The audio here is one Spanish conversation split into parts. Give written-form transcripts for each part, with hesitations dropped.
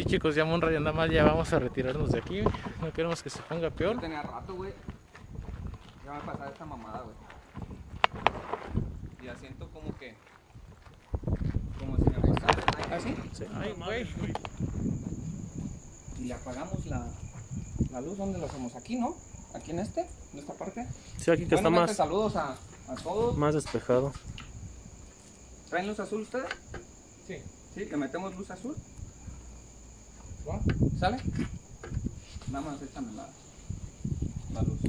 chicos, ya Monra y nada más ya vamos a retirarnos de aquí. No queremos que se ponga peor. Yo tenía rato, güey. Ya va a pasar esta mamada, güey. Ya siento como que... Como si me pasara el aire. ¿Ah, sí? Sí. Ay, güey. Y le apagamos la luz. ¿Dónde lo hacemos? Aquí, ¿no? Aquí en esta parte. Sí, aquí que está gente, más, saludos a todos. más despejado. ¿Traen luz azul ustedes? Sí. ¿Sí? ¿Le metemos luz azul? ¿Sale? Nada más échame la luz.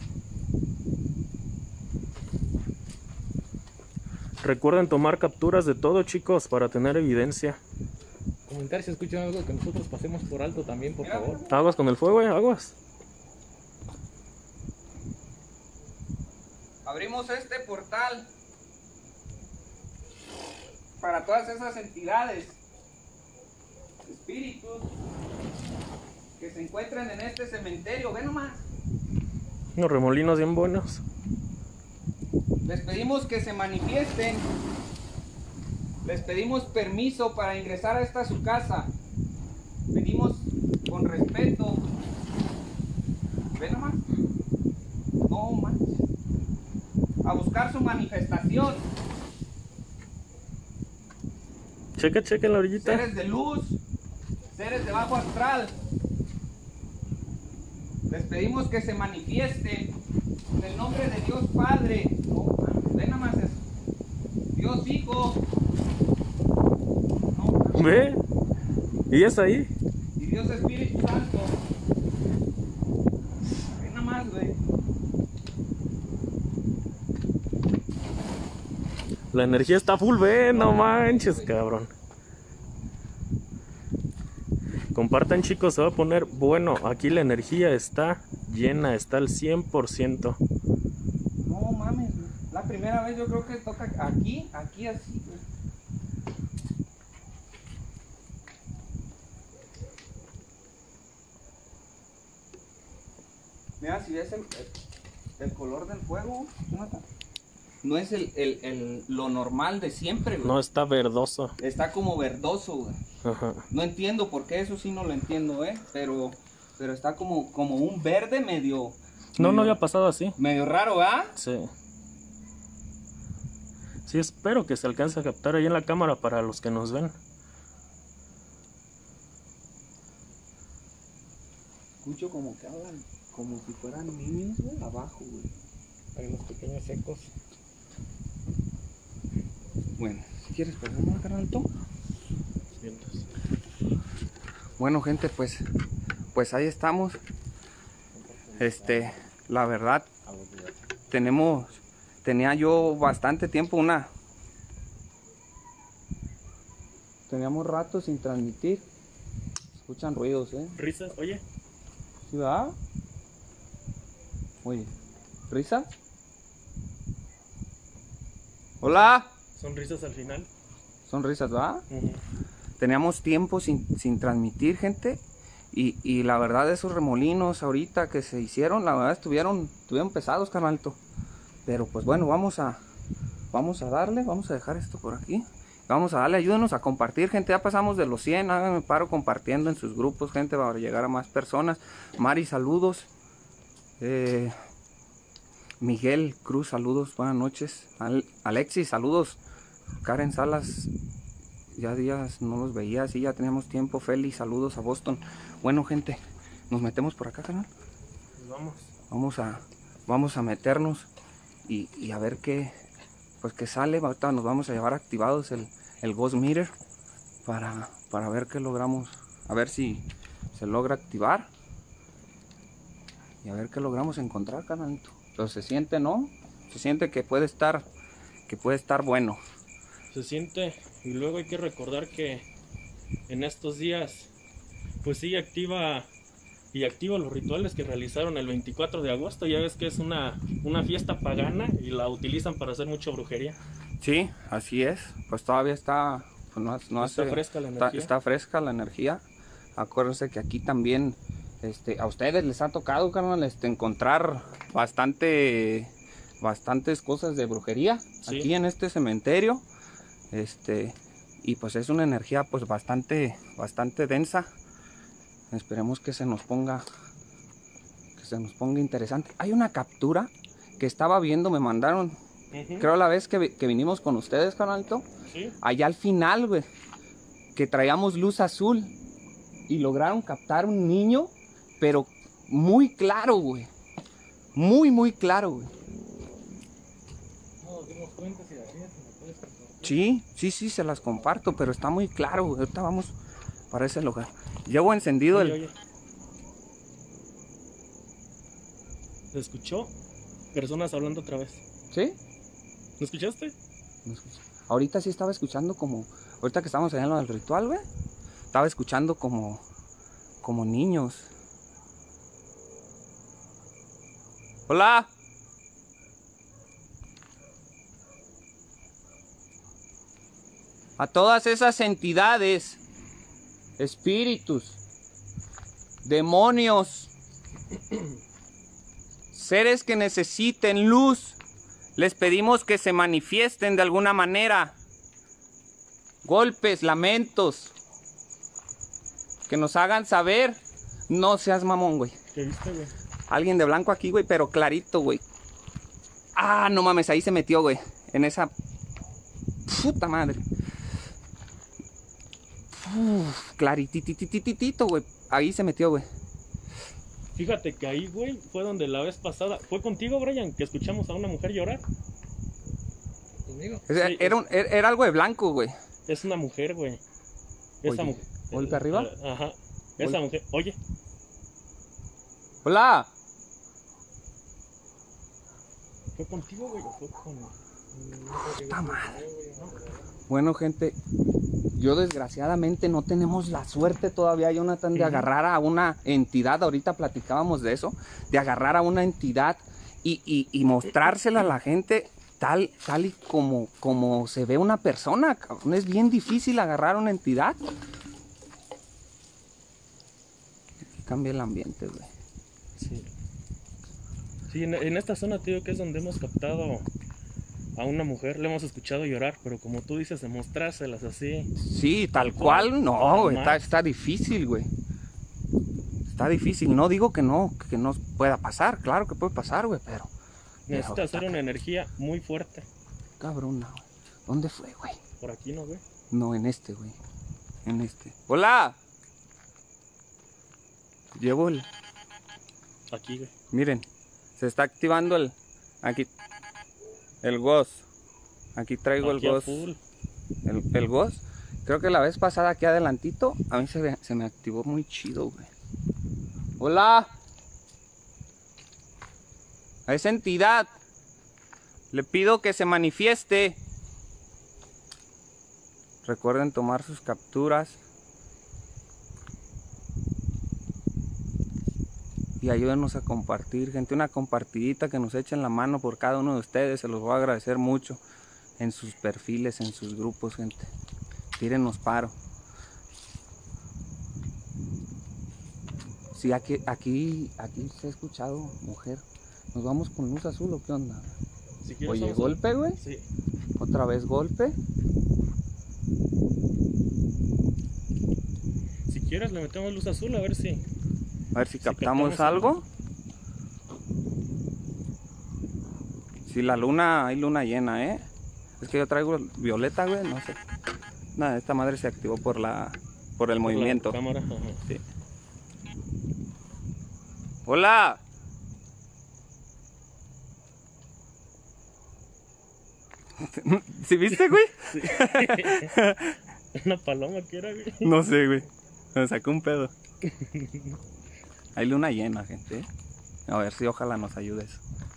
Recuerden tomar capturas de todo, chicos, para tener evidencia. Comentar si escuchan algo que nosotros pasemos por alto también, por favor. Aguas con el fuego, aguas. Abrimos este portal para todas esas entidades, espíritus que se encuentran en este cementerio. Ve nomás. Unos remolinos bien buenos. Les pedimos que se manifiesten. Les pedimos permiso para ingresar a esta su casa. Venimos con respeto. Ve nomás. No manches. A buscar su manifestación. Checa en la orillita. Seres de luz, seres de bajo astral. Les pedimos que se manifiesten en el nombre de Dios Padre. No, ve nada más eso. Dios Hijo. No, Ve. ¿Y es ahí? y Dios Espíritu Santo. Ve nada más, güey. La energía está full, ve, no manches, cabrón. Compartan, chicos, se va a poner bueno. Aquí la energía está llena, está al 100%. No mames, güey. La primera vez yo creo que toca aquí así, güey. Mira, si ves el color del fuego, Jonathan, no es lo normal de siempre, güey. No, está verdoso. Está como verdoso, güey. Ajá. No entiendo por qué, eso sí no lo entiendo, pero está como un verde medio... No había pasado así. Medio raro, ¿verdad? Sí. Sí, espero que se alcance a captar ahí en la cámara para los que nos ven. Escucho como que hablan, como si fueran niños, güey, abajo, güey. Hay unos pequeños ecos. Bueno, si quieres, pues vamos a carnalito. Bueno, gente, pues ahí estamos. La verdad, tenía yo bastante tiempo teníamos rato sin transmitir. Escuchan ruidos, Risas, oye. ¿Sí va? Oye, ¿risa? Hola. Son risas al final. Son risas, ¿va? Teníamos tiempo sin transmitir, gente. Y la verdad, esos remolinos ahorita que se hicieron, la verdad estuvieron pesados, carnalito. Pero pues bueno, vamos a darle, vamos a dejar esto por aquí. Vamos a darle, ayúdenos a compartir, gente. Ya pasamos de los 100, háganme paro compartiendo en sus grupos, gente, para llegar a más personas. Mari, saludos. Miguel Cruz, saludos, buenas noches. Alexis, saludos. Karen Salas, ya días no los veía, sí, ya teníamos tiempo. Feli, saludos a Boston. Bueno, gente, nos metemos por acá, canal. Vamos a meternos y a ver qué sale. Ahorita nos vamos a llevar activados el Ghost Meter para ver qué logramos, a ver si se logra activar y a ver qué logramos encontrar, canalito. Pero se siente, ¿no? Se siente que puede estar bueno. Se siente, y luego hay que recordar que en estos días pues sí activa los rituales que realizaron el 24 de agosto. Ya ves que es una fiesta pagana y la utilizan para hacer mucha brujería. Sí, así es. Pues todavía está, pues está fresca la energía. Está fresca la energía. Acuérdense que aquí también a ustedes les ha tocado, carnal, encontrar bastantes cosas de brujería, sí, aquí en este cementerio. Y pues es una energía pues bastante densa. Esperemos que se nos ponga interesante. Hay una captura que estaba viendo, me mandaron, creo la vez que vinimos con ustedes, carnalito. ¿Sí? Allá al final, güey, que traíamos luz azul y lograron captar un niño, pero muy claro, güey. Muy claro, güey. No nos dimos cuenta si las mías, si me puedes compartir. Sí, se las comparto, pero está muy claro, güey. Ahorita vamos para ese lugar. Llevo encendido Oye, el... oye. ¿Se escuchó? Personas hablando otra vez. ¿Sí? ¿Lo escuchaste? No escuché. Ahorita sí estaba escuchando como... Ahorita que estábamos allá en lo del ritual, güey. Estaba escuchando como niños. ¡Hola! A todas esas entidades, espíritus, demonios, seres que necesiten luz, les pedimos que se manifiesten de alguna manera. Golpes, lamentos, que nos hagan saber. No seas mamón, güey. ¿Qué viste, güey? Alguien de blanco aquí, güey, pero clarito, güey. Ah, no mames, ahí se metió, güey. En esa... Puta madre. Clarititititito, güey. Ahí se metió, güey. Fíjate que ahí, güey, fue donde la vez pasada... ¿Fue contigo, Brian, que escuchamos a una mujer llorar? ¿Conmigo? Sí, Era algo de blanco, güey. Es una mujer, güey. Esa Oye, mujer. ¿golpe arriba? Ajá. Esa mujer. Oye, ¡Hola! ¿fue contigo, güey? ¿O fue con...? ¡Puta madre! Bueno, gente, yo desgraciadamente no tenemos la suerte todavía, Jonathan, de agarrar a una entidad. Ahorita platicábamos de eso, de agarrar a una entidad y mostrársela a la gente tal y como se ve una persona, cabrón. Es bien difícil agarrar a una entidad. Cambia el ambiente, güey. Sí. Sí, en esta zona, tío, que es donde hemos captado a una mujer, le hemos escuchado llorar, pero como tú dices, demostrárselas así. Sí, tal cual, no, güey, Jamás. está difícil, güey. Está difícil, no digo que no pueda pasar, claro que puede pasar, güey, pero... Necesita hacer una energía muy fuerte. Cabrona, güey. ¿Dónde fue, güey? Por aquí, ¿no, güey? No, en este, güey. En este. ¡Hola! Llevo el... Aquí, güey. Miren, se está activando el... Aquí. El Ghost. Aquí traigo Aquí el a Ghost. full. El Ghost. Creo que la vez pasada aquí adelantito, a mí se me activó muy chido, güey. ¡Hola! A esa entidad le pido que se manifieste. Recuerden tomar sus capturas. Y ayúdenos a compartir, gente. Una compartidita que nos echen la mano por cada uno de ustedes. Se los voy a agradecer mucho. En sus perfiles, en sus grupos, gente. Tírenos paro. Sí, aquí se ha escuchado, mujer. ¿Nos vamos con luz azul o qué onda? Si quieres, Oye, vamos a- golpe, güey. Sí. Otra vez golpe. Si quieres, le metemos luz azul a ver si... A ver si Si captamos captamos algo. Si la luna, hay luna llena, ¿eh? Es que yo traigo violeta, güey, no sé. Nada, esta madre se activó por el movimiento. La cámara, ajá. Sí. ¡Hola! ¿Sí viste, güey? Sí. Una paloma que era, güey. No sé, güey. Me sacó un pedo. Hay luna llena, gente. A ver si ojalá nos ayudes.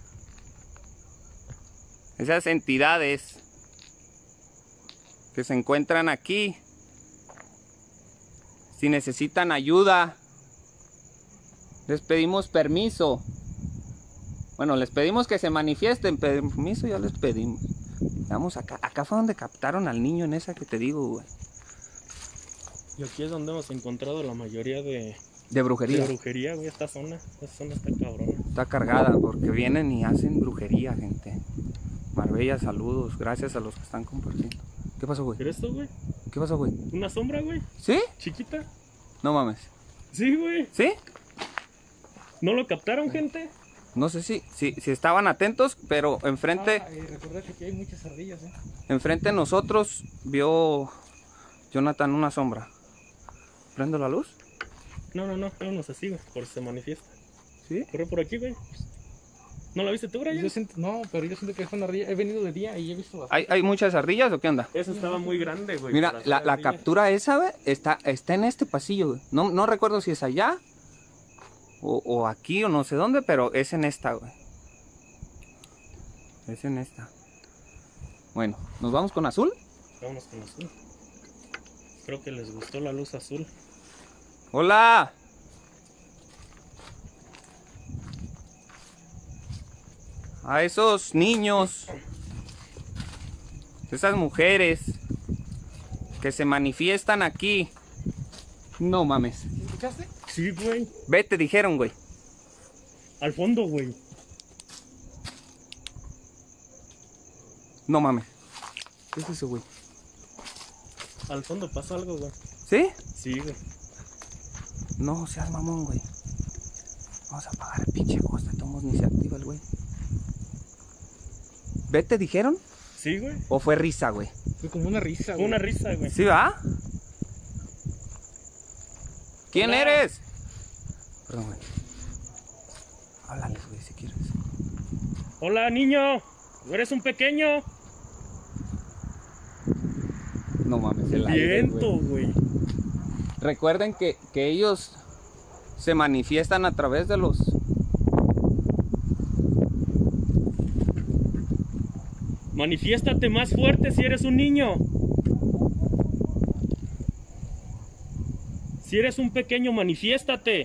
Esas entidades que se encuentran aquí, si necesitan ayuda, les pedimos permiso. Bueno, les pedimos que se manifiesten. Permiso ya les pedimos. Vamos acá. Acá fue donde captaron al niño en esa que te digo, güey. Y aquí es donde hemos encontrado la mayoría De brujería. de brujería, güey. Esta zona está cabrona. Está cargada porque vienen y hacen brujería, gente. Marbella, saludos. Gracias a los que están compartiendo. ¿Qué pasó, güey? ¿Pero esto, güey? ¿Qué pasó, güey? ¿Una sombra, güey? ¿Sí? ¿Chiquita? No mames. Sí, güey. ¿Sí? ¿No lo captaron, gente? No sé si estaban atentos, pero enfrente, Recuerda que aquí hay muchas ardillas, enfrente de nosotros vio Jonathan una sombra. ¿Prendo la luz? No, vámonos así, güey, por si se manifiesta. ¿Sí? Corre por aquí, güey. ¿No la viste tú, Brian? No, pero yo siento que es una ardilla. He venido de día y he visto bastante. ¿Hay muchas ardillas o qué onda? Esa estaba muy grande, güey. Mira, para la ser ardilla. captura esa, güey, está en este pasillo, güey. No recuerdo si es allá o aquí o no sé dónde, pero es en esta, güey. Es en esta. Bueno, ¿nos vamos con azul? Vámonos con azul. Creo que les gustó la luz azul. ¡Hola! A esos niños, esas mujeres que se manifiestan aquí. No mames. ¿Escuchaste? Sí, güey. Vete, dijeron, güey. Al fondo, güey. No mames. ¿Qué es eso, güey? Al fondo pasó algo, güey. ¿Sí? Sí, güey. No seas mamón, güey. Vamos a apagar el pinche costa, tomos ni se activa el güey. ¿Vete, dijeron? Sí, güey. ¿O fue risa, güey? Fue como una risa, Fue güey. una risa, güey. ¿Sí va? ¿Quién Hola. eres? Perdón, güey. Háblales, güey, si quieres. Hola, niño. ¿Eres un pequeño? No mames, el aire, Viento, güey. Recuerden que ellos se manifiestan a través de los... Manifiéstate más fuerte si eres un niño. Si eres un pequeño, manifiéstate.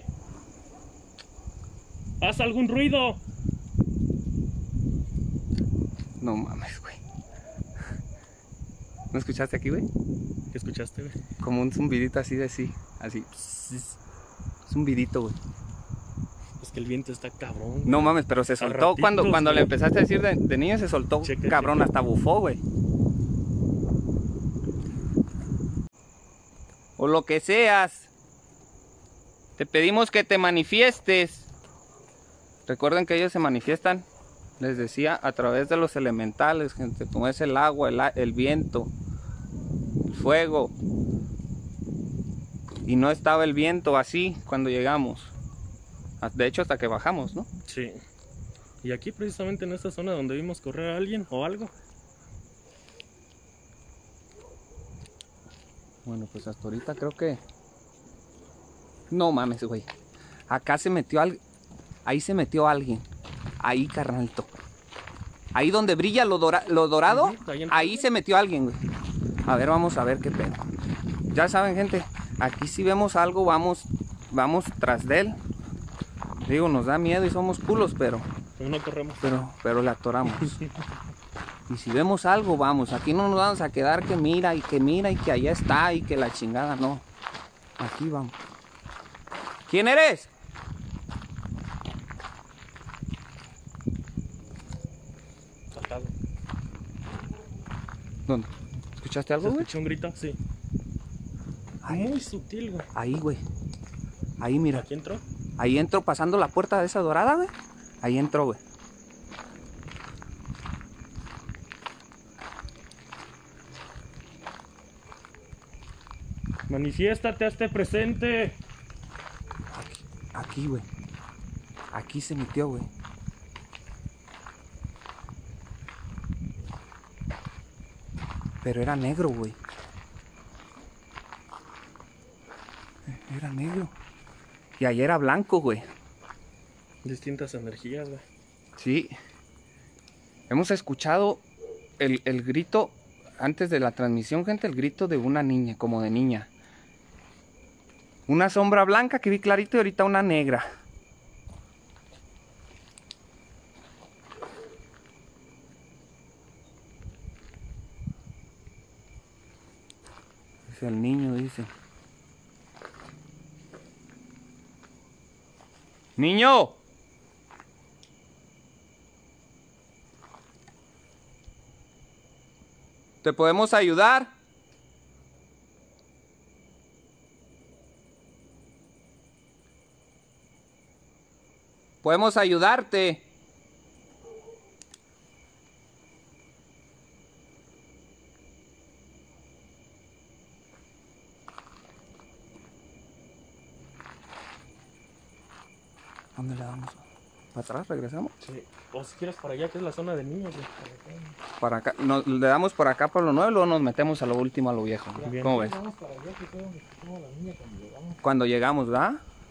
Haz algún ruido. No mames, güey. ¿No escuchaste aquí, güey? ¿Qué escuchaste, güey? Como un zumbidito así de sí. Así. Zumbidito, güey. Es que el viento está cabrón. No mames, pero se soltó ratitos, cuando le güey. empezaste a decir de niño, se soltó, Checa, cabrón, checa. hasta bufó, güey. O lo que seas. Te pedimos que te manifiestes. Recuerden que ellos se manifiestan, les decía, a través de los elementales, gente, como es el agua, el viento, el fuego. Y no estaba el viento así cuando llegamos. De hecho, hasta que bajamos, ¿no? Sí. Y aquí precisamente en esta zona donde vimos correr a alguien o algo. Bueno, pues hasta ahorita creo que... No mames, güey. Acá se metió alguien. Ahí se metió alguien. Ahí, carnalito. Ahí donde brilla lo dorado. Ujú, ahí en- Ahí se metió alguien, güey. A ver, vamos a ver qué pedo. Ya saben, gente. Aquí si vemos algo, vamos tras de él. Digo, nos da miedo y somos culos, pero No corremos. le atoramos. Y si vemos algo, vamos. Aquí no nos vamos a quedar que mira y que allá está y que la chingada, no. Aquí vamos. ¿Quién eres? Acá, güey. ¿Dónde? ¿Escuchaste ¿Se algo, güey? escuchó un grito? Sí. Ahí, Muy sutil, güey. ahí, güey. Ahí, mira. ¿Aquí entró? Ahí entro pasando la puerta de esa dorada, güey. Ahí entró, güey. Manifiéstate, hazte presente. Aquí, güey. Aquí se metió, güey. Pero era negro, güey. Era negro. Y ayer era blanco, güey. Distintas energías, güey. Sí. Hemos escuchado el grito, antes de la transmisión, gente, el grito de una niña, como de niña. Una sombra blanca que vi clarito y ahorita una negra. Es el niño, dice. ¡Niño! ¿Te podemos ayudar? Podemos ayudarte. ¿Dónde le damos? ¿Para atrás regresamos? Sí. O si quieres para allá, que es la zona de niños, güey. Para acá. Le damos por acá por lo nuevo y luego nos metemos a lo último, a lo viejo. Bien. ¿Cómo ves? Vamos para allá, que fue donde estuvo la niña cuando llegamos. Cuando llegamos, ¿verdad?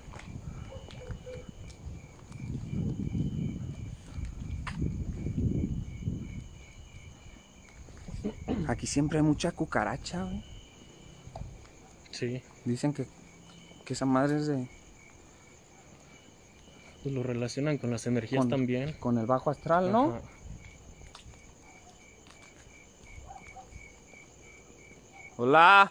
Aquí siempre hay mucha cucaracha, güey. Sí. Dicen que esa madre es de... Pues lo relacionan con las energías también. Con el bajo astral, ¿no? Ajá. Hola.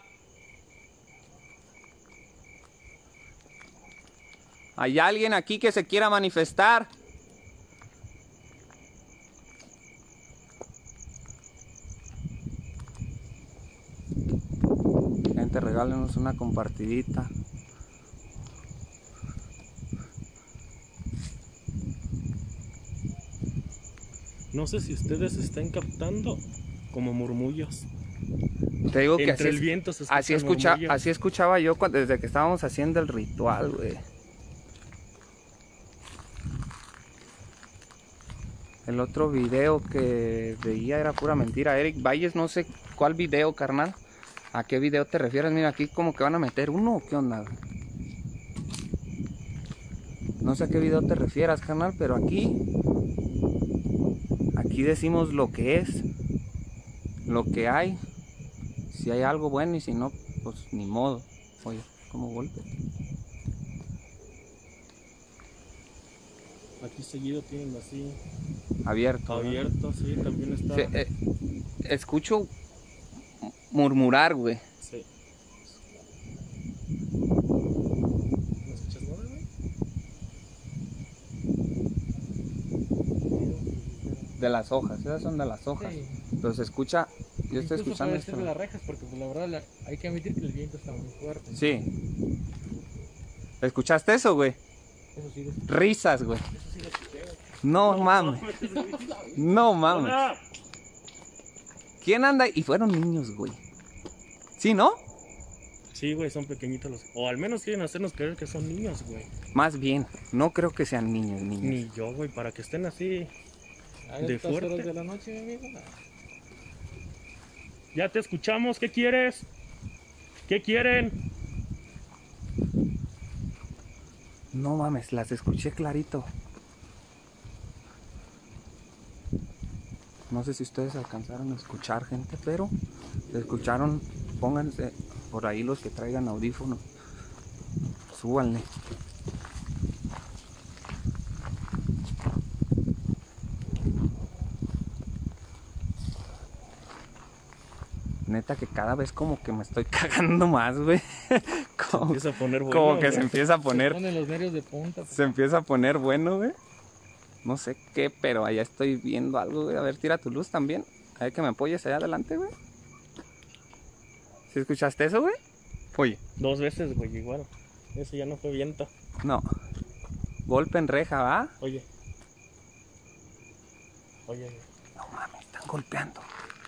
¿Hay alguien aquí que se quiera manifestar? Gente, regálenos una compartidita. No sé si ustedes están captando como murmullos. Te digo que Entre el viento se así escuchaba yo desde que estábamos haciendo el ritual, güey. El otro video que veía era pura mentira. Eric Valles, no sé cuál video, carnal. ¿A qué video te refieres? Mira, aquí como que van a meter uno, ¿o qué onda? No sé a qué video te refieras, carnal, pero aquí decimos lo que es, lo que hay. Si hay algo bueno y si no, pues ni modo. Oye, como golpe. Aquí seguido tienen así. Abierto. Abierto, sí, también está. Sí, escucho murmurar, güey. Sí. ¿No escuchas nada, güey? De las hojas, esas son de las hojas. Sí. Pero se escucha, yo estoy Incluso escuchando puede esto. ser de las rejas, porque pues, la verdad hay que admitir que el viento está muy fuerte. Sí. ¿Escuchaste eso, güey? Eso sí, Risas, güey. eso sí lo escuché, güey. No mames. No mames. ¡Hola! ¿Quién anda? Y fueron niños, güey. ¿Sí, no? Sí, güey, son pequeñitos los. O al menos quieren hacernos creer que son niños, güey. Más bien, no creo que sean niños. Ni yo, güey, para que estén así. A De estas fuerte. horas de la noche, mi amigo. No. Ya te escuchamos, ¿qué quieres? ¿Qué quieren? No mames, las escuché clarito. No sé si ustedes alcanzaron a escuchar, gente, pero si escucharon, pónganse por ahí los que traigan audífonos. Súbanle. Neta que cada vez como que me estoy cagando más, güey. Como, Empieza a poner bueno, como que güey. se empieza a Se poner, ponen los nervios de punta. Pues. se empieza a poner bueno, güey. No sé qué, pero allá estoy viendo algo, güey. A ver, tira tu luz también. A ver que me apoyes allá adelante, güey. ¿Sí escuchaste eso, güey? Oye. 2 veces, güey, igual. Ese ya no fue viento. No. Golpe en reja, ¿va? Oye. Oye. No mames, están golpeando.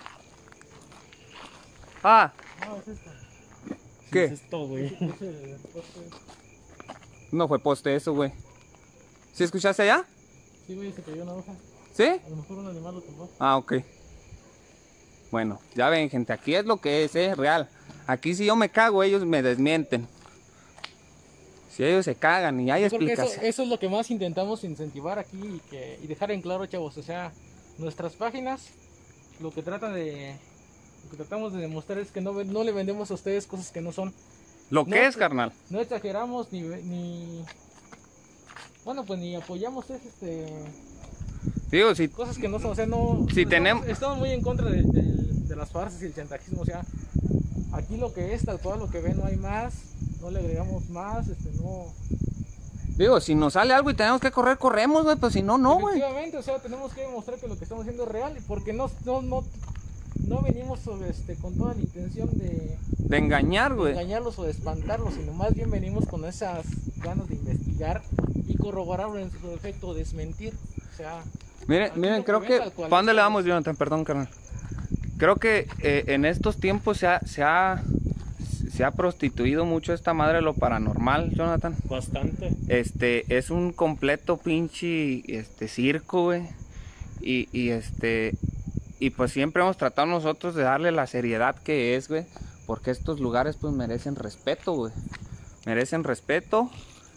Ah, No, es esto. ¿qué? Es esto, güey. Ese poste. No fue poste eso, güey. ¿Sí escuchaste allá? Sí, güey, se cayó una hoja. ¿Sí? A lo mejor un animal lo tumbó. Ah, ok. Bueno, ya ven, gente, aquí es lo que es real. Aquí si yo me cago, ellos me desmienten. Si ellos se cagan y hay Yo creo que explicación. eso es lo que más intentamos incentivar aquí y dejar en claro, chavos. O sea, nuestras páginas, lo que tratamos de demostrar es que no le vendemos a ustedes cosas que no son. Lo que No, es, carnal. No exageramos bueno, pues ni apoyamos Digo, si cosas que no son. O sea, no. Si estamos muy en contra de las farsas y el chantajismo. O sea, aquí lo que es, tal cual lo que ven, no hay más. No le agregamos más, no. Digo, si nos sale algo y tenemos que correr, corremos, güey, pues si no, no, güey. Efectivamente, o sea, tenemos que demostrar que lo que estamos haciendo es real, porque no venimos con toda la intención de De engañar, güey. engañarlos o de espantarlos, sino más bien venimos con esas ganas de investigar y corroborar en su efecto desmentir. O sea, Miren, aquí miren, lo creo ven que... tal cual ¿Para dónde es. le damos, Jonathan? Perdón, carnal. Creo que en estos tiempos se ha prostituido mucho esta madre de lo paranormal, Jonathan. Bastante. Es un completo pinche circo, güey. Y pues siempre hemos tratado nosotros de darle la seriedad que es, güey. Porque estos lugares pues merecen respeto, güey. Merecen respeto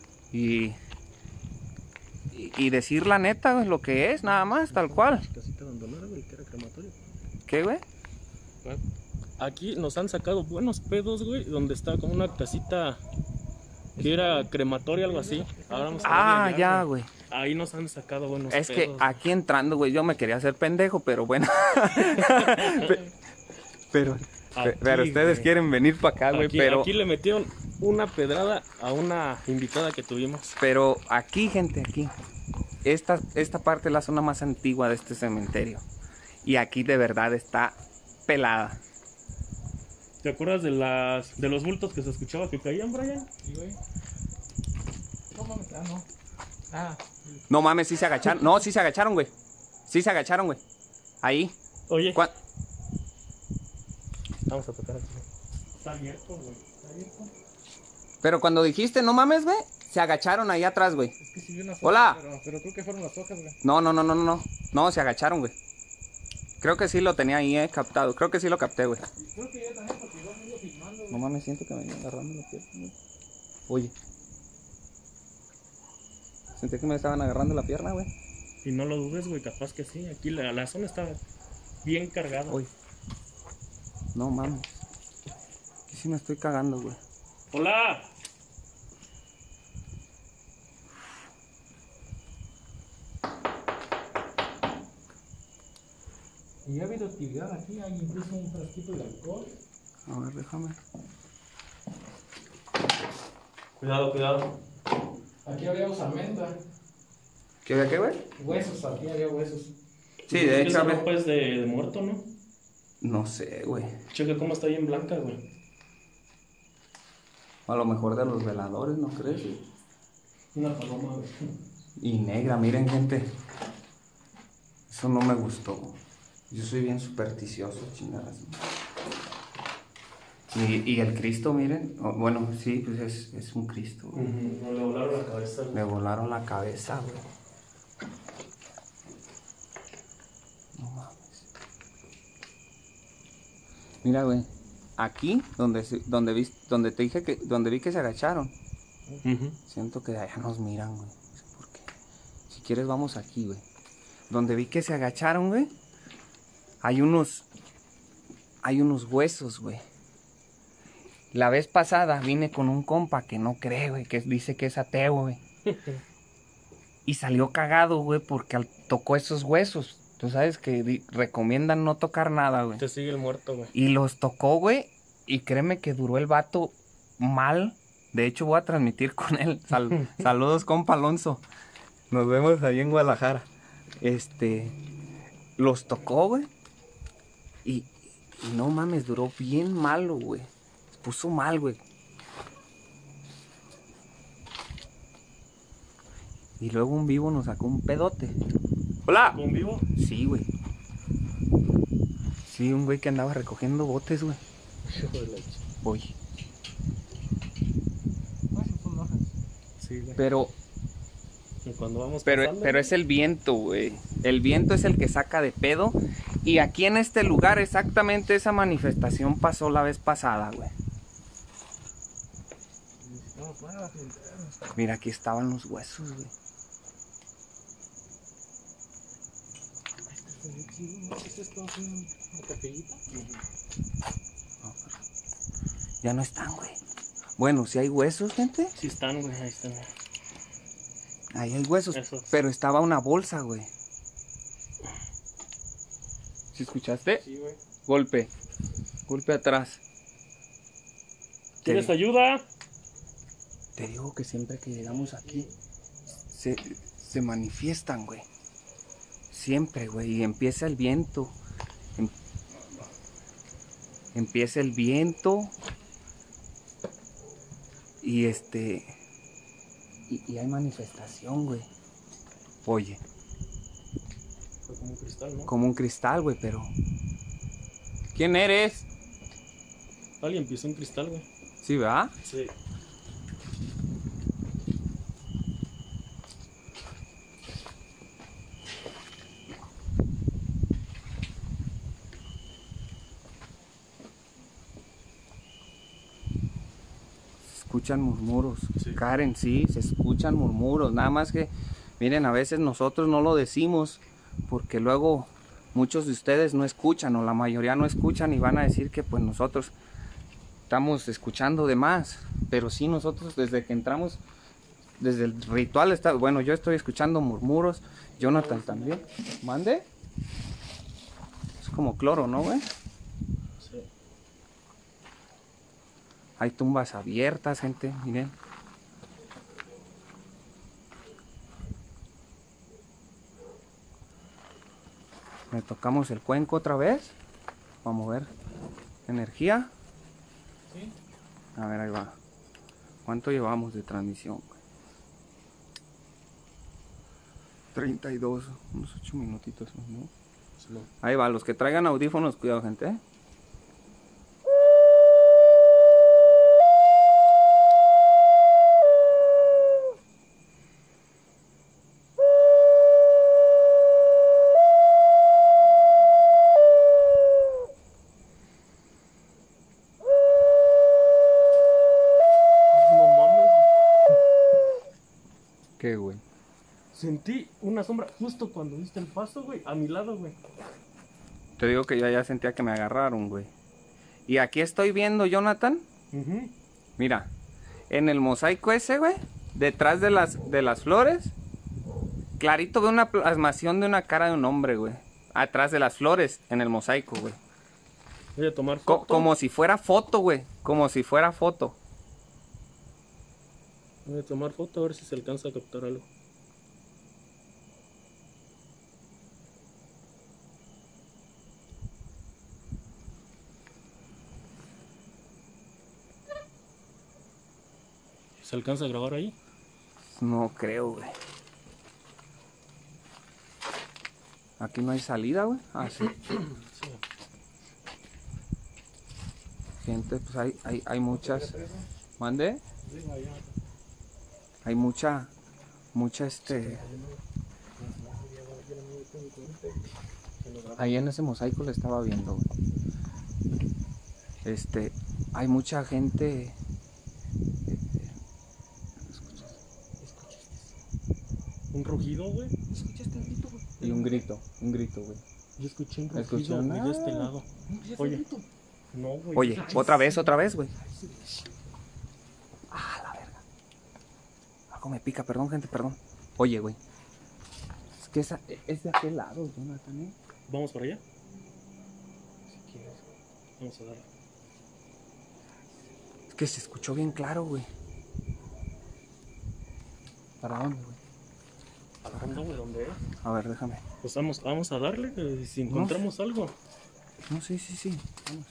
y decir la neta, güey, lo que es, nada más, tal cual. Casita abandonada, güey, que era crematorio. ¿Qué, güey? Aquí nos han sacado buenos pedos, güey, donde está como una casita que era crematorio, algo así. Ahora vamos a verle Ya, güey. Ahí nos han sacado buenos Es pedos. que aquí entrando, güey, yo me quería hacer pendejo, pero bueno. pero Aquí, ustedes güey. quieren venir para acá, güey, pero... Aquí le metieron una pedrada a una invitada que tuvimos. Pero aquí, gente, aquí. Esta parte es la zona más antigua de este cementerio. Y aquí de verdad está pelada. ¿Te acuerdas de los bultos que se escuchaba que caían, Brian? Sí, güey. No mames, no. Ah, No mames, sí se agacharon. No, sí se agacharon, güey. Sí se agacharon, güey. Ahí. Oye, ¿Cuá- vamos a tocar aquí. Está abierto, güey. Está abierto. Pero cuando dijiste, no mames, güey, se agacharon ahí atrás, güey. es que sí vi unas Hola. hojas, pero creo que fueron las hojas, güey. No. No, se agacharon, güey. Creo que sí lo tenía ahí, captado. Creo que sí lo capté, güey. Creo que yo también, porque yo ando filmando, güey. No mames, siento que me venía agarrando la pierna, güey. Oye. Sentí que me estaban agarrando la pierna, güey. Y no lo dudes, güey, capaz que sí. Aquí la zona está bien cargada. Oye. No mames. Aquí sí me estoy cagando, güey. ¡Hola! Y ya ha habido actividad aquí, hay incluso un frasquito de alcohol. A ver, déjame. Cuidado, cuidado. Aquí había osamenta, ¿Qué había qué, güey? huesos, aquí había huesos. Sí, de hecho, Esa había... ropa es de muerto, ¿no? No sé, güey. Checa cómo está bien blanca, güey. A lo mejor de los veladores, ¿no crees? Una paloma, güey. Y negra, miren, gente. Eso no me gustó. Yo soy bien supersticioso, chingadas. Y el Cristo, miren. Bueno, sí, pues es un Cristo, güey. No le volaron la cabeza, güey. Me volaron la cabeza, güey. No mames. Mira, güey. Aquí, donde te dije que, donde vi que se agacharon. Siento que de allá nos miran, güey. No sé por qué. Si quieres, vamos aquí, güey. Donde vi que se agacharon, güey. Hay unos huesos, güey. La vez pasada vine con un compa que no cree, güey, que dice que es ateo, güey. Y salió cagado, güey, porque tocó esos huesos. Tú sabes que recomiendan no tocar nada, güey. Te sigue el muerto, güey. Y los tocó, güey, y créeme que duró el vato mal. De hecho, voy a transmitir con él. Saludos, compa Alonso. Nos vemos ahí en Guadalajara. Los tocó, güey. Y no mames, duró bien malo, güey. Se puso mal, güey. Y luego un vivo nos sacó un pedote. ¡Hola! ¿Con vivo? Sí, güey. Sí, un güey que andaba recogiendo botes, güey. Voy. Son hojas. Sí, güey. Pero Y cuando vamos pasando, Pero es el viento, güey. El viento es el que saca de pedo. Y aquí en este lugar exactamente esa manifestación pasó la vez pasada, güey. Mira, aquí estaban los huesos, güey. ¿Es esto una capellita? Ya no están, güey. Bueno, si hay huesos, gente. Sí están, güey, ahí están. Ahí hay huesos. Esos. Pero estaba una bolsa, güey. ¿Sí escuchaste? Sí, güey. Golpe. Golpe atrás. ¿Quieres ayuda? Te digo que siempre que llegamos aquí se manifiestan, güey. Siempre, güey. Y empieza el viento. Empieza el viento. Y y hay manifestación, güey. Oye. Fue como un cristal, ¿no? Como un cristal, güey, pero... ¿Quién eres? Alguien pisó un cristal, güey. Sí, ¿verdad? Sí. Se escuchan murmuros. Sí. Karen, sí, se escuchan murmuros. Nada más que, miren, a veces nosotros no lo decimos porque luego muchos de ustedes no escuchan o la mayoría no escuchan y van a decir que pues nosotros estamos escuchando de más. Pero sí, nosotros desde que entramos, desde el ritual, está, bueno, yo estoy escuchando murmuros. Jonathan también. ¿Mande? Es como cloro, ¿no, güey? Sí. Hay tumbas abiertas, gente, miren. Le tocamos el cuenco otra vez. Vamos a ver. Energía. Sí. A ver, ahí va. ¿Cuánto llevamos de transmisión, güey? 32, unos 8 minutitos, ¿no? Sí, no. Ahí va, los que traigan audífonos, cuidado, gente, ¿eh? No mames. ¿Qué, güey? Sentí una sombra justo cuando diste el paso, güey, a mi lado, güey. Te digo que yo ya sentía que me agarraron, güey. Y aquí estoy viendo, Jonathan. Mira, en el mosaico ese, güey, detrás de las flores, clarito veo una plasmación de una cara de un hombre, güey. Atrás de las flores, en el mosaico, güey. Voy a tomar foto. Como si fuera foto, güey. Como si fuera foto. Voy a tomar foto a ver si se alcanza a captar algo. ¿Se alcanza a grabar ahí? No creo, güey. Aquí no hay salida, güey. Ah, sí. Sí. Gente, pues hay muchas. ¿Mande? Hay mucha ahí en ese mosaico le estaba viendo, güey. Hay mucha gente. ¿Un rugido, güey? ¿Escuchaste un grito, güey? Y un grito, güey. Yo escuché un rugido Escuché un- muy de este lado. ¿No escuchaste Oye. un grito? No, güey. Oye, otra vez, güey. Ah, la verga. Algo me pica, perdón, gente, perdón. Oye, güey. Es que esa es de aquel lado, Jonathan, ¿eh? ¿Vamos para allá? Si quieres. Vamos a darle. Es que se escuchó bien claro, güey. ¿Para dónde, güey? ¿Al fondo, güey? ¿Dónde es? A ver, déjame. Pues vamos a darle, si encontramos algo. No, sí. Vamos.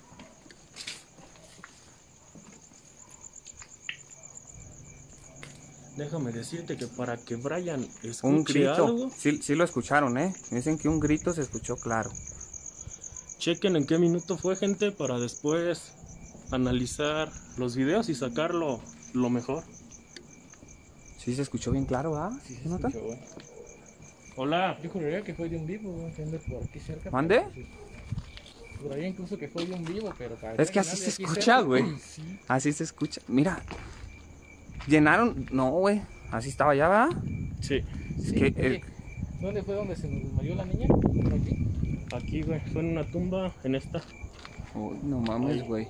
Déjame decirte que para que Brian escuche Un grito. algo, Sí lo escucharon, ¿eh? Dicen que un grito se escuchó claro. chequen en qué minuto fue, gente, para después analizar los videos y sacarlo lo mejor. Sí se escuchó bien claro, ¿ah? Sí, se ¿Jonathan? escuchó, güey. Hola. Yo juraría que fue de un vivo, güey, que anda por aquí cerca. ¿Mande? pero, pues, juraría incluso que fue de un vivo, pero para Es que así se escucha, güey. Sí. Así se escucha. Mira. Llenaron. No, güey. Así estaba ya, ¿verdad? Sí, Es Sí, que oye, ¿dónde fue donde se nos desmayó la niña? ¿Por aquí? aquí, güey, fue en una tumba, en esta. Uy, no mames, Ay. güey.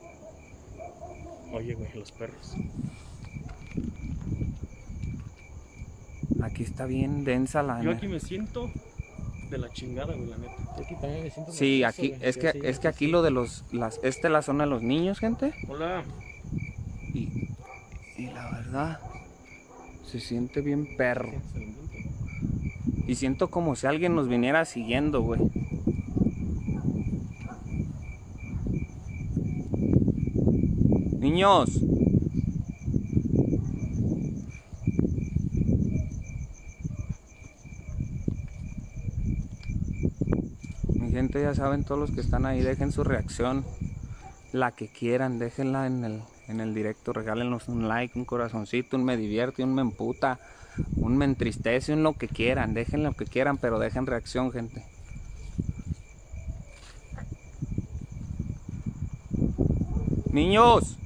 Oye, güey, los perros. Aquí está bien densa la. Yo aquí me siento de la chingada, güey, la neta. Yo aquí también me siento Sí, nervioso, aquí, güey. es que, Sí, es que aquí lo de esta es la zona de los niños, gente. Hola. Y la verdad, se siente bien perro. Y siento como si alguien nos viniera siguiendo, güey. Niños. Gente, ya saben, todos los que están ahí, dejen su reacción, la que quieran, déjenla en el directo, regálenos un like, un corazoncito, un me divierte, un me emputa, un me entristece, un lo que quieran, dejen lo que quieran, pero dejen reacción, gente. Niños.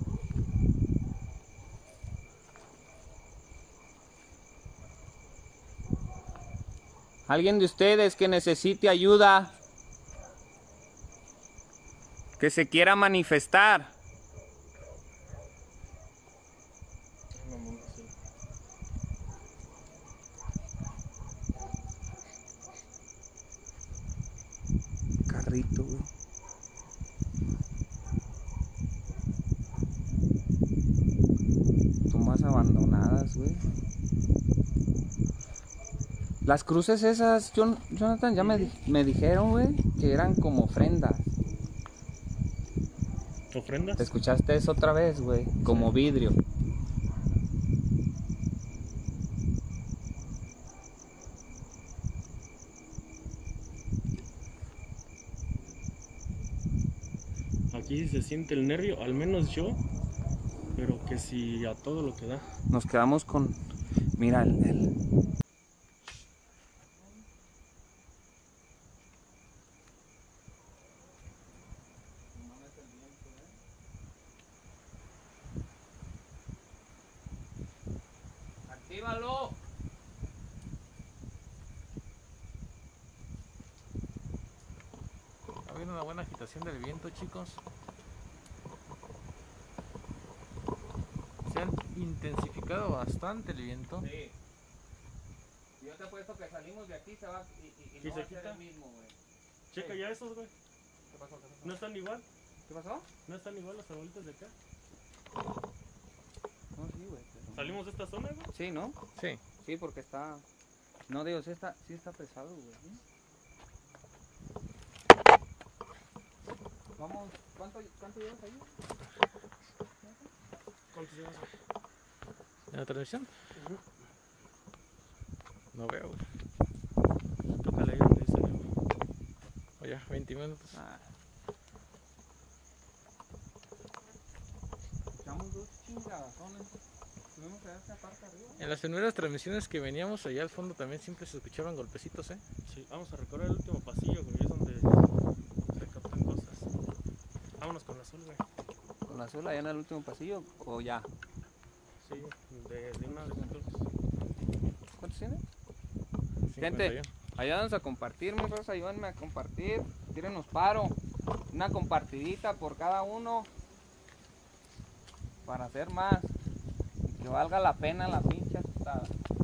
Alguien de ustedes que necesite ayuda, que se quiera manifestar. Carrito, güey. Tumbas abandonadas, güey. Las cruces esas, Jonathan, ya me dijeron, güey, que eran como ofrendas. ¿Ofrendas? ¿Te escuchaste eso otra vez, güey? Como vidrio. Aquí se siente el nervio, al menos yo, pero que si a todo lo que da. Nos quedamos con... Mira, ¡Actívalo! Ha habido una buena agitación del viento, chicos. Se han intensificado bastante el viento. Sí. Yo te apuesto que salimos de aquí se va y ¿Sí no se va a ser quita? el mismo, güey. Checa ya esos, güey. ¿Qué pasó? ¿Qué pasó? ¿No están igual? ¿Qué pasó? ¿No están igual los arbolitos de acá? No, sí, güey. ¿Salimos de esta zona, güey? Sí, ¿no? Sí. Sí, porque está... No, digo, sí está pesado, güey. Vamos, ¿cuánto llevas ahí? ¿Cuántos llevas? ¿En la transmisión? No veo, güey. Tócale ahí donde dice Leo. O ya, 20 minutos. Echamos dos chingadazones. Subimos a esta parte arriba. En las primeras transmisiones que veníamos allá al fondo también siempre se escuchaban golpecitos, ¿eh? Sí, vamos a recorrer el último pasillo, güey, es donde se captan cosas. Vámonos con la azul, güey. ¿Con la azul allá en el último pasillo o ya? Sí, de una de nosotros. ¿Cuántos tiene? 51. Ayúdanos a compartir, mi raza, ayúdenme a compartir. Tírenos paro. Una compartidita por cada uno. Para hacer más. Y que valga la pena la pinche asustada.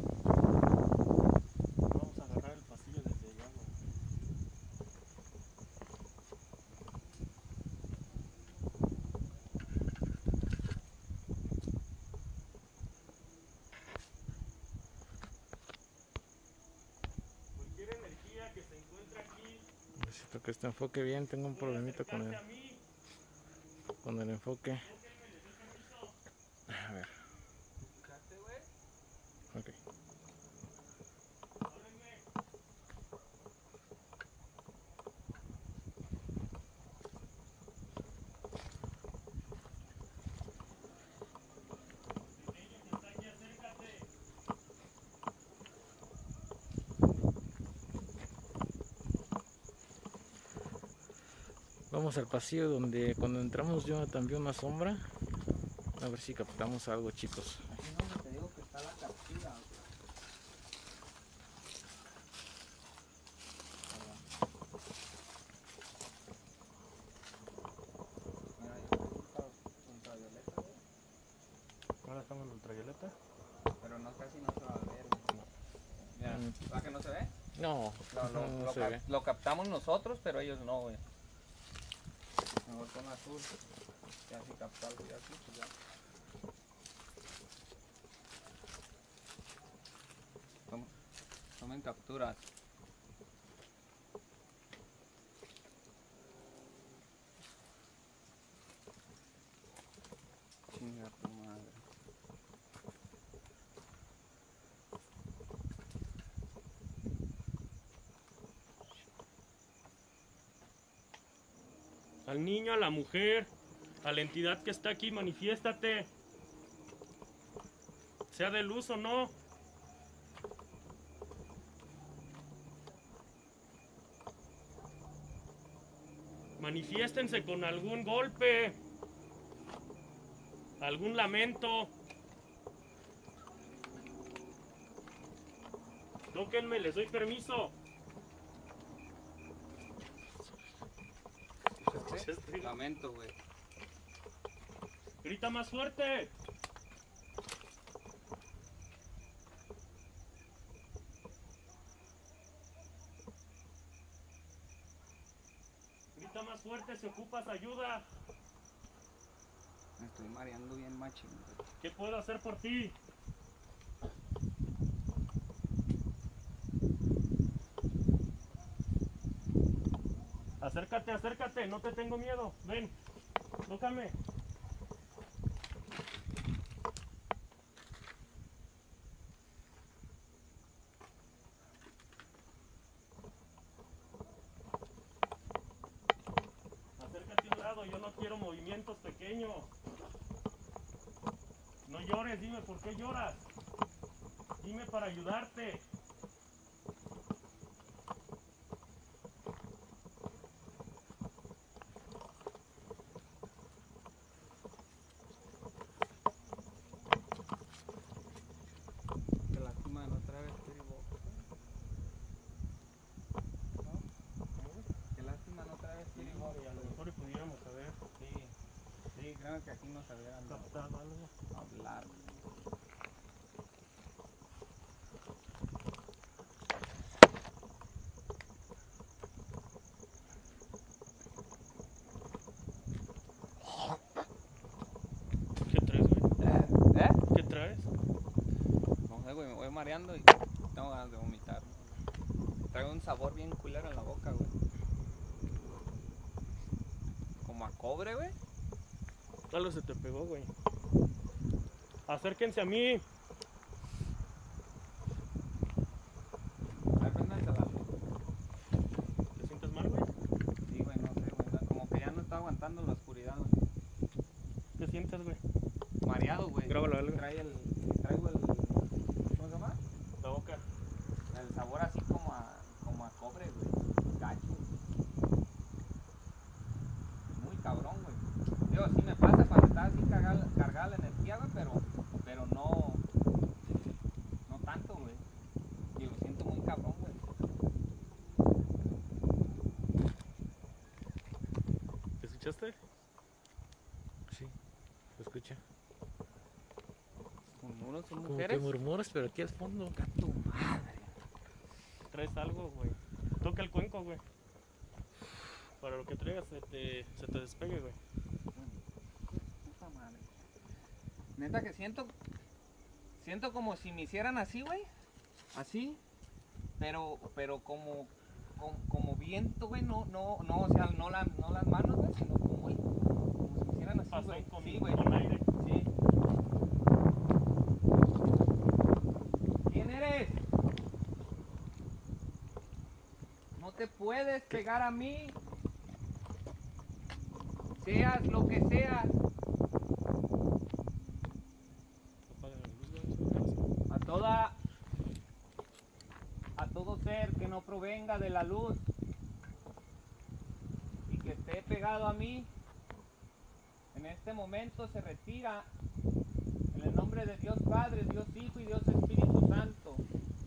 Vamos a agarrar el pasillo desde allá, güey. Cualquier energía que se encuentre aquí, Necesito que este enfoque bien, tengo un problemita con el enfoque. A ver. Ok. Vamos al pasillo donde cuando entramos yo también una sombra. A ver si captamos algo, chicos. Aquí donde te digo que está la captura. Mira, yo estoy ultravioleta, güey. ahora estamos en ultravioleta. Pero no, casi no se va a ver, güey. Mira, ¿va que no se ve? No, no se ve. Lo captamos nosotros, pero ellos no, güey. Mejor con azul. Ya si captarlo ya así, pues ya. Tomen capturas. Chinga tu madre. al niño, a la mujer, a la entidad que está aquí, manifiéstate. Sea de luz o no. Manifiéstense con algún golpe, algún lamento. Tóquenme, les doy permiso. Lamento, güey. Grita más fuerte. Grita más fuerte si ocupas ayuda. Me estoy mareando bien machín, güey. ¿Qué puedo hacer por ti? Acércate, acércate, no te tengo miedo. Ven, tócame. Acércate a un lado, yo no quiero movimientos pequeños. No llores, dime por qué lloras. Dime para ayudarte. Qué lástima, no otra vez tribo. ¿No? Qué lástima, no otra vez tribo. Y a lo mejor pudiéramos saber Sí, creo que aquí nos habían captado algo. hablar. ¿Qué traes, güey? ¿Eh? ¿Qué traes? No sé, güey, me voy mareando y tengo ganas de vomitar. Traigo un sabor bien culero en la boca, güey. Como a cobre, güey. Algo se te pegó, güey. Acérquense a mí. Ay, préndensela. ¿Te sientes mal, güey? Sí, güey, no sé, güey. Como que ya no está aguantando la oscuridad, güey. ¿Qué sientes, güey? Mareado, güey. Grábalo, algo. Traigo el. ¿Cómo se llama? La boca. El sabor así como a cobre, güey. Gacho. Muy cabrón, güey. Digo, sí me pasa cuando está así cargada la energía, güey, pero no tanto, güey. Y lo siento muy cabrón, güey. ¿Te escuchaste? Sí, lo escuché. Murmuros son Como que mujeres. murmuras, pero aquí al fondo. Tu madre. Traes algo, güey. Toca el cuenco, güey. Para lo que traigas se te despegue, güey. Puta madre. Neta que siento como si me hicieran así, güey. Así. Pero como viento, güey. No, o sea, no las manos, güey, sino como si me hicieran así, Pasó güey. con, Sí, güey. con aire. Sí. ¿Quién eres? No te puedes pegar a mí. Seas lo que seas. Apaga la luz, güey. A todo ser que no provenga de la luz y que esté pegado a mí, en este momento se retira en el nombre de Dios Padre, Dios Hijo y Dios Espíritu Santo.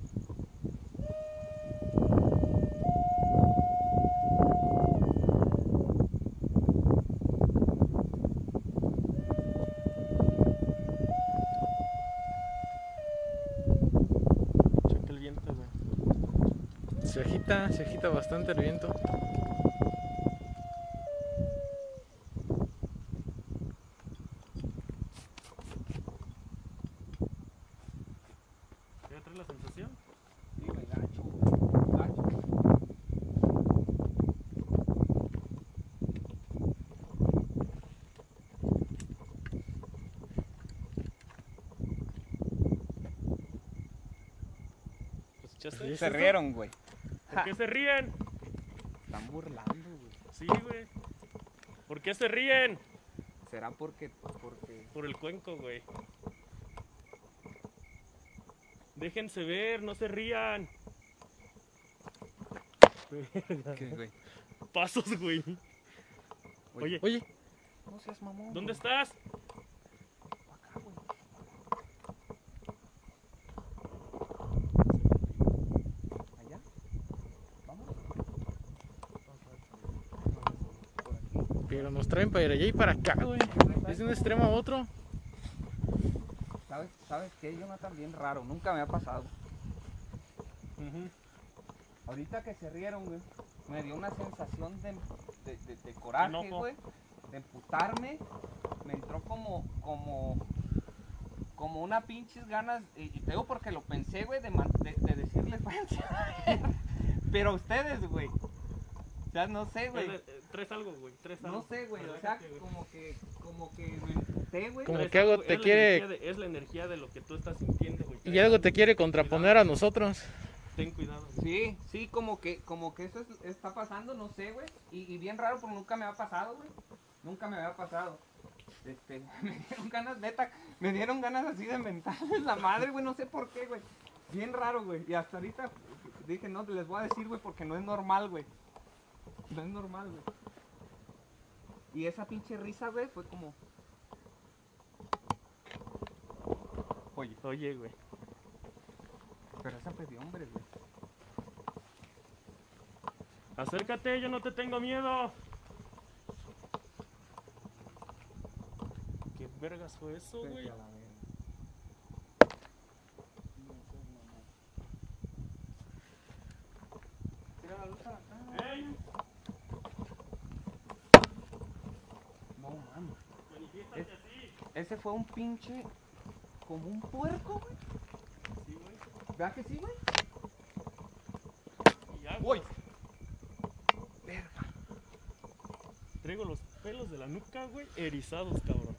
Checa el viento, güey. Se agita bastante el viento. ¿Ya traes la sensación? Sí, güey, gacho, gacho. ¿Lo escuchaste? Se rieron, güey. ¿Por qué se ríen? Están burlando, güey. Sí, güey. ¿Por qué se ríen? ¿Será porque... Por el cuenco, güey. Déjense ver, no se rían. ¿Qué, güey? Pasos, güey. Oye, Oye, No seas mamón. ¿dónde güey. estás? Acá, güey. ¿Allá? ¿Vamos? Por aquí. pero nos traen para allá y para acá, güey. Es de un extremo a otro. ¿Sabes qué, Jonathan? Bien raro, nunca me ha pasado. Ahorita que se rieron, güey, me dio una sensación de coraje, Enojo. güey, de emputarme. Me entró como una pinches ganas, y te digo porque lo pensé, güey, de decirle Francia. Pero ustedes, güey, o sea, no sé, güey, Traes algo, güey. Traes algo. no sé, güey, o sea, Relájate, güey. como que me emputé, güey. Como Traes que algo algo, te es la quiere- energía es la energía de lo que tú estás sintiendo, güey. Y algo te quiere contraponer a nosotros. Ten cuidado, güey. Sí, como que eso está pasando, no sé, güey. Y bien raro, porque nunca me ha pasado, güey. Nunca me había pasado. Me dieron ganas, neta, me dieron ganas así de mentarles la madre, güey, no sé por qué, güey. Bien raro, güey. Y hasta ahorita dije, no, les voy a decir, güey, porque no es normal, güey. No es normal, güey. Y esa pinche risa, güey, fue como... Oye, güey. Pero esa fue de hombre, güey. Acércate, yo no te tengo miedo. ¿Qué vergas fue eso, güey? Vete a la verga. Tira la luz a la cara. ¡Ey! No, mames. Manifiéstate así. Ese fue un pinche... como un puerco, güey. Sí, güey. ¿Verdad que sí, güey? Y ya, Uy. güey. Traigo los pelos de la nuca, güey, erizados, cabrón.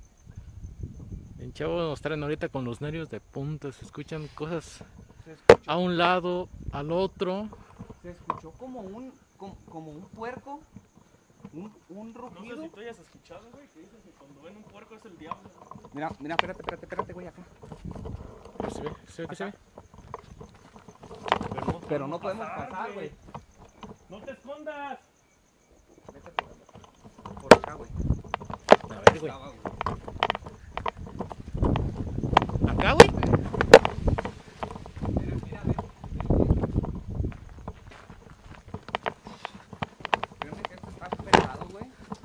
En Chavo nos traen ahorita con los nervios de punta. Se escuchan cosas Se escuchó, a un lado, al otro. se escuchó como un puerco. Un No sé rugido. si tú hayas escuchado, güey, que dicen que cuando ven un puerco es el diablo. Mira, espérate, güey, acá. Se ve que se ve. Pero no podemos pasar, güey. No te escondas. Vete por acá, güey. A ver, güey. Estaba, güey. Acá, güey. Mira, ve. Créeme que esto está pesado, güey.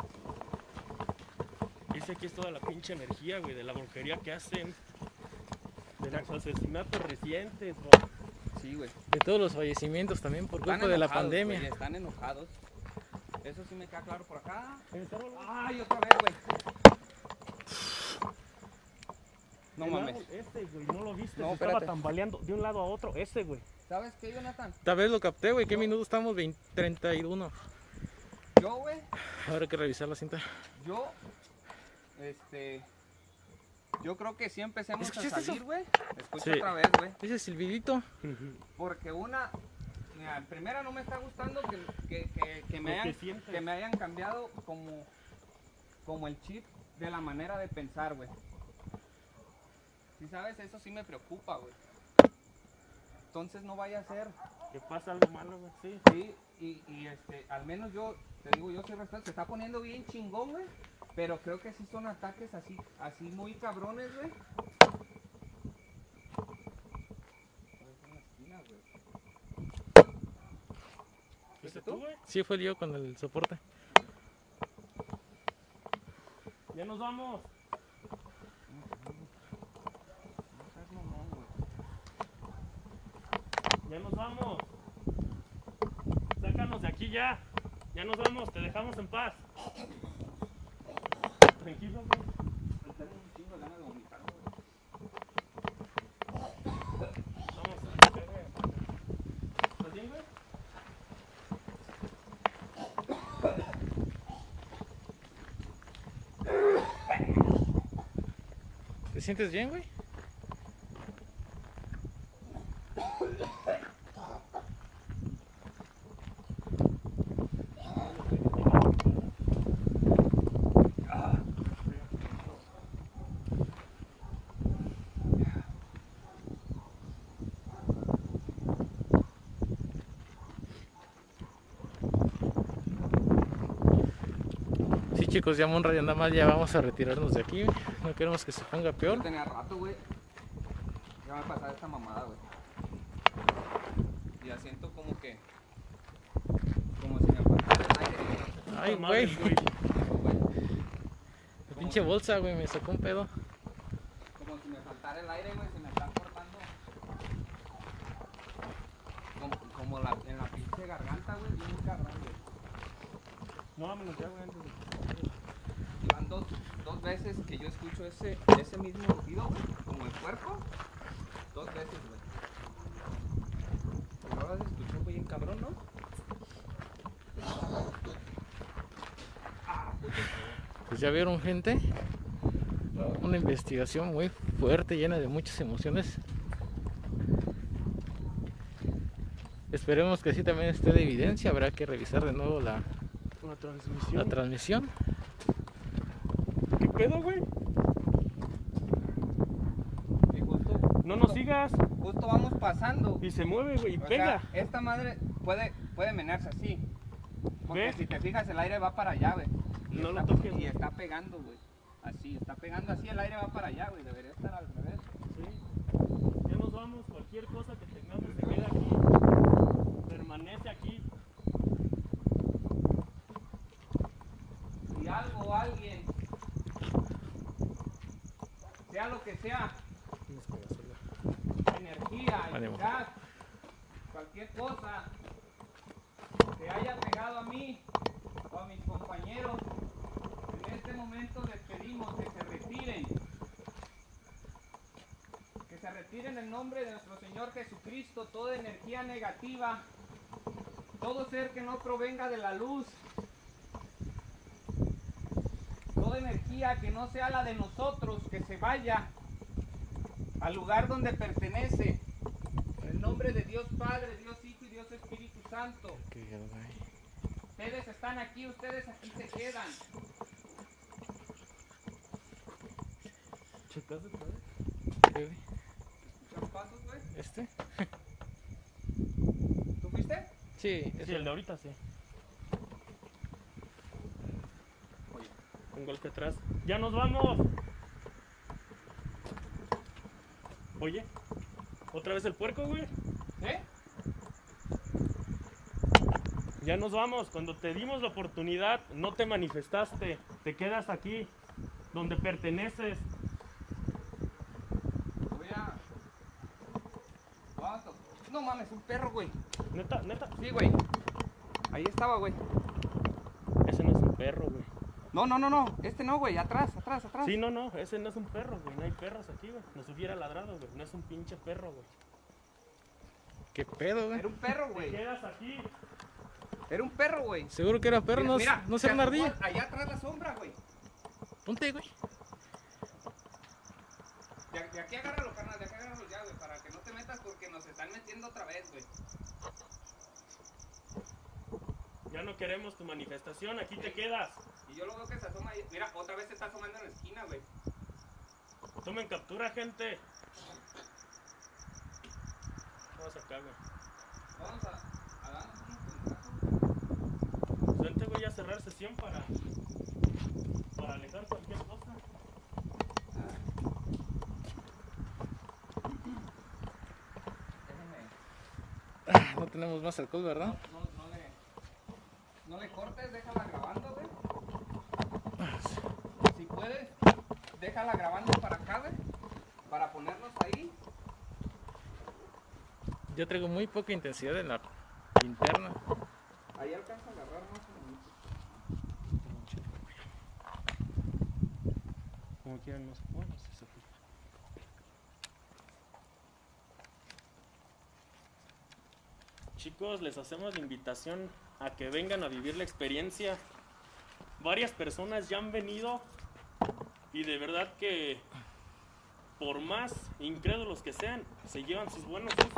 Dice que es toda la pinche energía, güey, de la brujería que hacen. De los asesinatos recientes, güey. Sí, güey. De todos los fallecimientos también por Están culpa de la enojados, pandemia. güey, están enojados. Eso sí me queda claro por acá. Pensaron, Ay, otra vez, güey. No el mames. árbol Este, güey, no lo viste, No, se estaba espérate. tambaleando de un lado a otro. Ese, güey. ¿Sabes qué, Jonathan? Esta vez lo capté, güey. ¿Qué minuto estamos? 31. Yo, güey, Ahora hay que revisar la cinta. yo creo que sí empecemos a ¿Escuchaste salir, eso? güey. Escucha Sí. otra vez, güey. Ese silbidito. Porque mira, en primera no me está gustando que me Lo que hayan, sientes. que me hayan cambiado como el chip de la manera de pensar, güey. Si sabes, eso sí me preocupa, güey. Entonces no vaya a ser, Que pasa algo malo, güey, sí. sí, y al menos yo, te digo, yo sí respeto, se está poniendo bien chingón, güey. Pero creo que sí son ataques así muy cabrones, güey. ¿Viste tú, güey? Sí, fue yo con el soporte. Ya nos vamos. No seas mamón, güey. Ya nos vamos. Sácanos de aquí ya. Ya nos vamos, te dejamos en paz. Tranquilo, güey. Tengo un chingo de ganas de vomitar, güey. Vamos. ¿Estás bien, güey? ¿Te sientes bien, güey? chicos, ya Monra y nada más ya vamos a retirarnos de aquí. No queremos que se ponga Yo peor. tenía rato, güey. Ya me pasaba esta mamada, güey. Ya siento como que... Como si me faltara el aire. Ay, Madre, güey. Güey. La pinche bolsa, güey, me sacó un pedo. Como si me faltara el aire, güey. Se me está cortando. Como en la pinche garganta, güey. Bien cabrón, güey. No, vámonos ya, güey. Antes de... Y van dos veces que yo escucho ese mismo ruido, güey. Como el puerco. 2 veces, güey. Pero ahora se escuchó bien cabrón, ¿no? Pues ya vieron, gente, una investigación muy fuerte, llena de muchas emociones. Esperemos que sí también esté de evidencia. Habrá que revisar de nuevo la transmisión. transmisión. ¿Qué pedo, güey? Y justo, No nos sigas. justo vamos pasando. Y se mueve, güey, y O pega. sea, esta madre puede menearse así. Porque ¿Ves? si te fijas, el aire va para allá, güey. Y No lo está- toques, Y güey. está pegando, güey. Así, está pegando así, el aire va para allá, güey. Debería estar al revés. Sí. Ya nos vamos. Cualquier cosa que tengamos se queda aquí. Permanece aquí. Si algo o alguien, sea lo que sea, energía, Ánimo. gas, cualquier cosa que haya pegado a mí o a mis compañeros, en este momento les pedimos que se retiren. Que se retiren en nombre de nuestro Señor Jesucristo toda energía negativa, todo ser que no provenga de la luz, toda energía que no sea la de nosotros, que se vaya al lugar donde pertenece. En el nombre de Dios Padre, Dios Hijo y Dios Espíritu Santo. Ustedes están aquí, ustedes aquí se quedan. ¿Checaste otra vez? ¿Escuchan pasos, güey? ¿Este? ¿Tú fuiste? Sí, Sí, el de ahorita sí. Un golpe atrás. ¡Ya nos vamos! Oye, ¿otra vez el puerco, güey? ¿Eh? Ya nos vamos. Cuando te dimos la oportunidad, no te manifestaste. Te quedas aquí, donde perteneces. Voy a... ¿Cuánto? No mames, un perro, güey. Neta, neta. Sí, güey. Ahí estaba, güey. Ese no es un perro, güey. No, no, no, no. Este no, güey. Atrás, atrás, atrás. Sí, no, no. Ese no es un perro, güey. No hay perros aquí, güey. Nos hubiera ladrado, güey. No es un pinche perro, güey. ¿Qué pedo, güey? Era un perro, Te güey. quedas aquí. Era un perro, güey. Seguro que era perro, no, Mira, no se será una asomó ardilla. allá atrás la sombra, güey. Ponte, güey. De aquí agárralo, carnal. De aquí agárralo ya, güey. Para que no te metas porque nos están metiendo otra vez, güey. Ya no queremos tu manifestación. Aquí te quedas. Y yo lo veo que se asoma ahí. Mira, otra vez se está asomando en la esquina, güey. Tomen captura, gente. Vamos acá, güey. Vamos a darnos unos puntazos. Vente, voy a cerrar sesión para alejar cualquier cosa. Déjame. No tenemos más alcohol, ¿verdad? No le cortes, déjala grabando, güey. Si puedes, déjala grabando para acá, güey. Para ponernos ahí. Yo traigo muy poca intensidad en la linterna. Ahí alcanza a agarrar más o menos. Como quieran, no sé. Bueno, sí se fue. Chicos, les hacemos la invitación a que vengan a vivir la experiencia. Varias personas ya han venido y de verdad que por más incrédulos que sean, se llevan sus buenos sustos.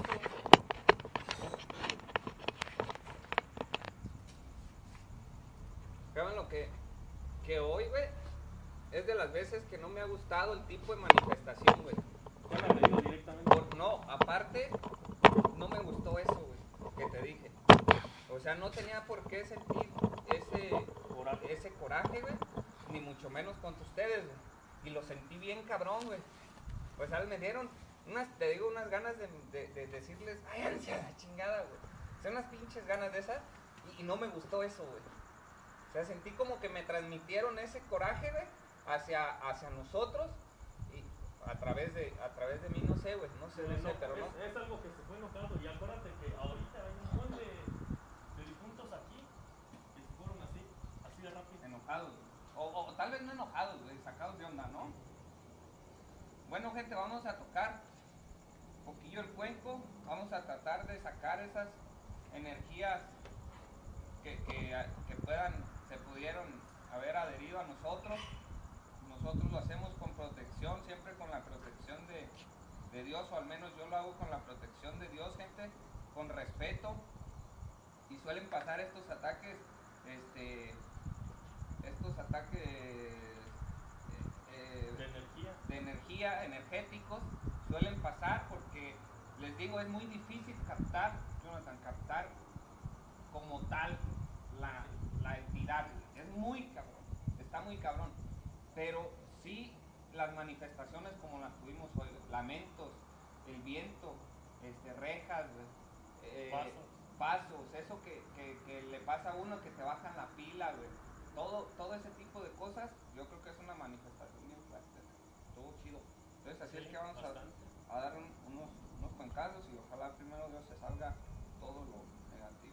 ¿Saben lo que hoy, güey? Es de las veces que no me ha gustado el tipo de manifestación, güey. Ya me lo digo directamente. No, aparte, no me gustó eso, güey, que te dije. O sea, no tenía por qué sentir ese Coraje. coraje, güey. ni mucho menos contra ustedes, güey. Y lo sentí bien cabrón, güey. Pues a me dieron te digo, unas ganas de decirles, váyanse a la chingada, güey. O sea, unas pinches ganas de esas. Y no me gustó eso, güey. O sea, sentí como que me transmitieron ese coraje, güey, hacia nosotros. Y a través de mí, no sé, güey, no sé, pero no. Es algo que se fue notando. Y acuérdate que ahorita hay un montón de difuntos aquí que se fueron así de rápido. Enojados, o tal vez no enojados, güey, sacados de onda, ¿no? Bueno, gente, vamos a tocar un poquillo el cuenco. Vamos a tratar de sacar esas energías que se pudieron haber adherido a nosotros. Nosotros lo hacemos con protección, siempre con la protección de Dios, o al menos yo lo hago con la protección de Dios, gente, con respeto. Y suelen pasar estos ataques, de energía, energéticos, suelen pasar porque, les digo, es muy difícil captar, Jonathan, captar como tal la entidad. Es muy cabrón, está muy cabrón. Pero sí, las manifestaciones como las tuvimos hoy, lamentos, el viento, rejas, pasos, eso que le pasa a uno, que te bajan la pila, güey. Todo ese tipo de cosas, yo creo que es una manifestación bien fuerte. Estuvo chido. Entonces así es que vamos a dar unos cuencazos y ojalá primero Dios se salga todo lo negativo.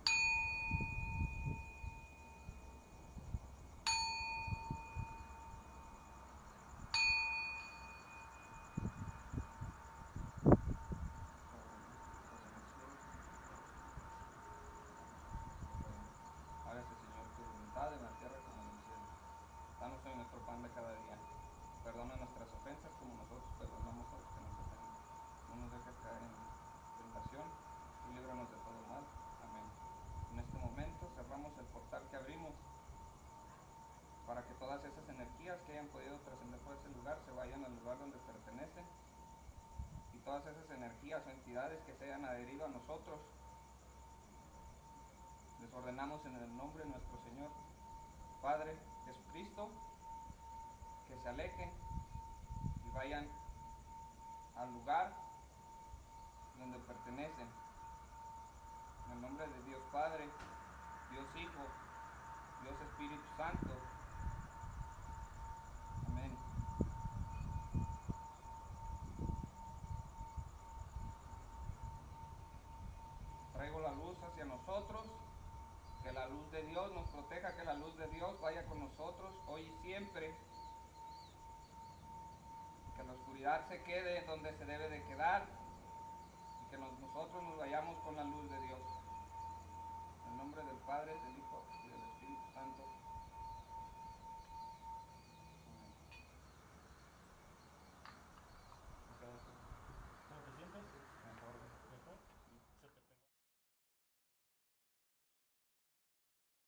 Hágase, Señor, tu voluntad en la tierra como en el cielo. Danos hoy nuestro pan de cada día. Perdona nuestras ofensas como nosotros perdonamos a los que nos ofenden. No nos dejes caer en tentación y líbranos de todo mal. Amén. En este momento cerramos el portal que abrimos para que todas esas energías que hayan podido trascender por ese lugar se vayan al lugar donde pertenecen, y todas esas energías o entidades que se hayan adherido a nosotros les ordenamos en el nombre de nuestro Señor Padre Jesucristo que se alejen y vayan al lugar donde pertenecen. En el nombre de Dios Padre, Dios Hijo, Dios Espíritu Santo. Amén. Traigo la luz hacia nosotros. Que la luz de Dios nos proteja, que la luz de Dios vaya con nosotros hoy y siempre. Que la oscuridad se quede donde se debe de quedar y que nosotros nos vayamos con la luz de Dios. En el nombre del Padre, del Hijo